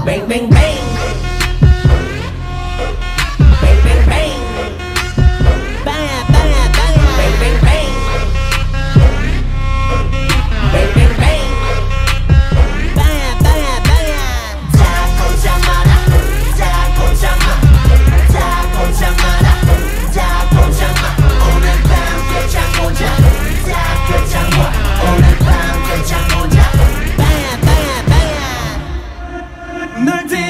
Bang bang bang. Bang bang bang. Bang bang bang. Bang bang bang. Bang bang bang. Bang bang bang. 자 꼼짝 마라. 자 꼼짝 마. 자 꼼짝 마라. 자 꼼짝 마. 오늘 밤 끝장 보자. 자 끝장 봐. 오늘 밤 끝장 보자. Bang bang bang. 널